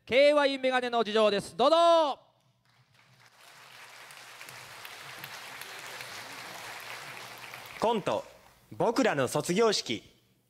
KY メガネの事情です。どうぞ。 コント僕らの卒業式。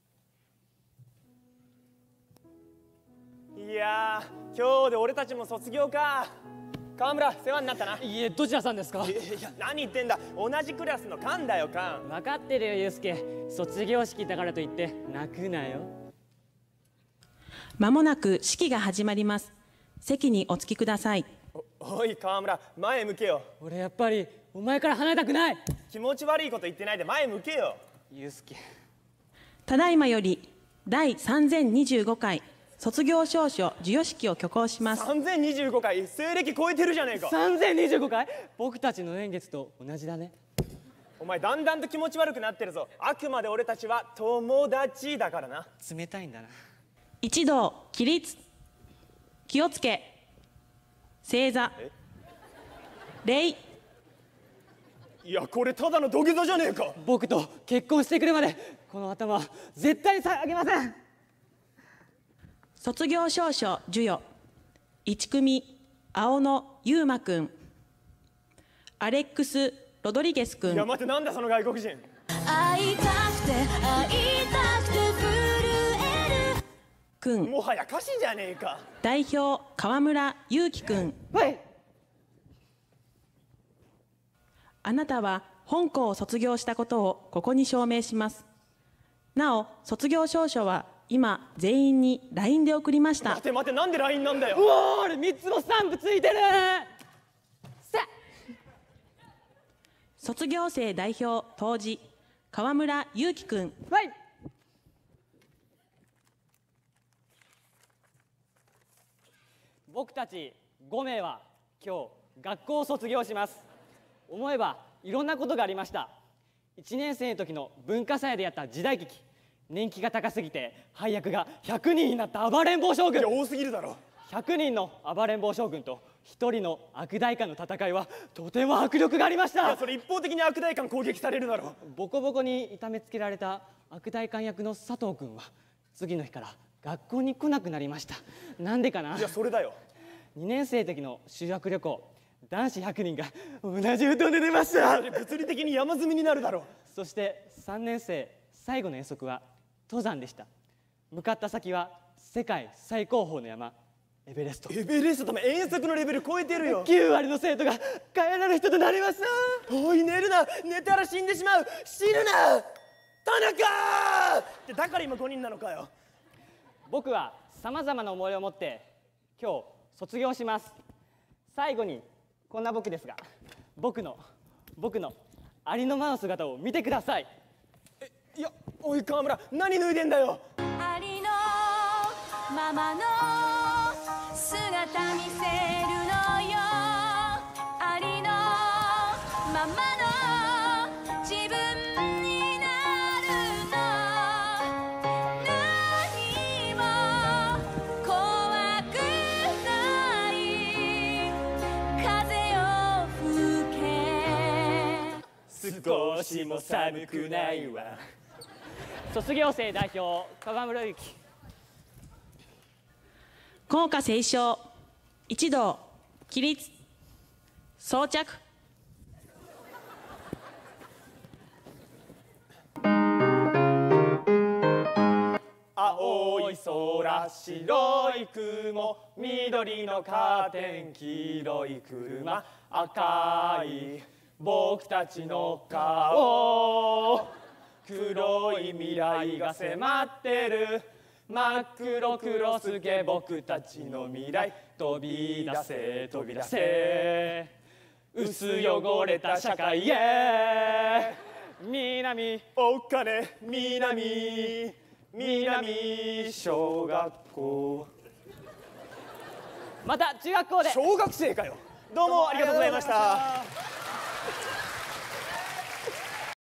いやー、今日で俺たちも卒業か。川村、世話になったな。 いえ、どちらさんですか？ いや、何言ってんだ。同じクラスのカンだよ、カン。 分かってるよ、ユウスケ。卒業式だからといって泣くなよ。 まもなく式が始まります。席にお着きください。 おい川村、前向けよ。 俺やっぱりお前から離れたくない。 気持ち悪いこと言ってないで前向けよ。 ユウスケ。 ただいまより第3025回卒業証書授与式を挙行します。 3025回、西暦超えてるじゃねえか。 3025回？僕たちの年月と同じだね。 お前だんだんと気持ち悪くなってるぞ。あくまで俺たちは友達だからな。 冷たいんだな。 一同起立。気をつけ。正座。礼。 いや、これただの土下座じゃねえか。 僕と結婚してくるまでこの頭は絶対に下げません。 卒業証書授与。1組青野優馬くん、アレックス・ロドリゲスくん。 いや待って、なんだその外国人。 会いたくて会いたくて震えるくん。 もはや歌詞じゃねえか。 代表川村祐樹くん。 はい。 あなたは本校を卒業したことをここに証明します。なお卒業証書は今全員に LINE で送りました。 待て待て、なんで LINE なんだよ。 うわー、あれ3つもスタンプついてる。 卒業生代表当時川村祐樹くん。 はい。僕たち5名は今日学校を卒業します。思えばいろんなことがありました。1年生の時の文化祭でやった時代劇、年季が高すぎて配役が100人になった暴れん坊将軍。 いや多すぎるだろ。 100人の暴れん坊将軍と1人の悪代官の戦いはとても迫力がありましいやた。 それ一方的に悪代官攻撃されるだろ。 ボコボコに痛めつけられた悪代官役の佐藤君は次の日から学校に来なくなりました。なんでかな。 いやそれだよ。 2年生の時の修学旅行、男子100人が同じ布団で寝ました。 それ物理的に山積みになるだろ。 そして3年生最後の遠足は登山でした。向かった先は世界最高峰の山エベレスト。 エベレストとも遠足のレベル超えてるよ。 9割の生徒が帰らぬ人となりました。 おい寝るな、寝たら死んでしまう。死ぬな田中ってだから今5人なのかよ。 僕はさまざまな思いを持って今日卒業します。最後にこんな僕ですが、僕のありのままの姿を見てください。 いやおい川村、何脱いでんだよ。 ありのままの姿見せるのよ。ありのままの自分になるの。何も怖くない風よ吹け。 少しも寒くないわ。 卒業生代表川村ゆき。 校歌斉唱。一同起立。装着。 青い空、白い雲、緑のカーテン、黄色い車、赤い僕たちの顔。黒い未来が迫ってる。真っ黒クロスケ、僕たちの未来。飛び出せ飛び出せ、薄汚れた社会へ。 南お金南小学校。 また中学校で。 小学生かよ。どうもありがとうございました。